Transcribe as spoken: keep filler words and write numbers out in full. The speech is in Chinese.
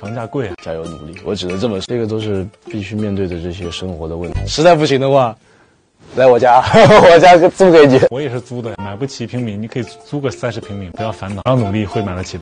房价贵啊， 加油努力，我只能这么说，这个都是必须面对的这些生活的问题。实在不行的话，来我家，我家租给你。 我也是租的，买不起一平米，你可以租个三十平米，不要烦恼，要努力会买得起。